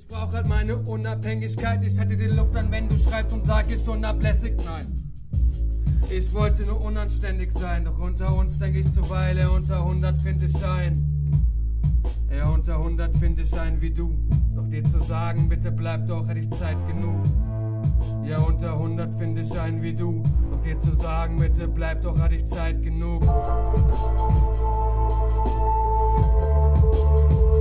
brauch halt meine Unabhängigkeit. Ich hätte die Luft an, wenn du schreibst und sag ich schon ablässig. Nein. Ich wollte nur unanständig sein, doch unter uns denk ich zuweilen, unter 100 find ich ein. Ja, unter 100 find ich einen wie du. Doch dir zu sagen, bitte bleib doch, hätte ich Zeit genug. Ja, unter 100 find ich einen wie du. Doch dir zu sagen, bitte bleib doch, hatte ich Zeit genug.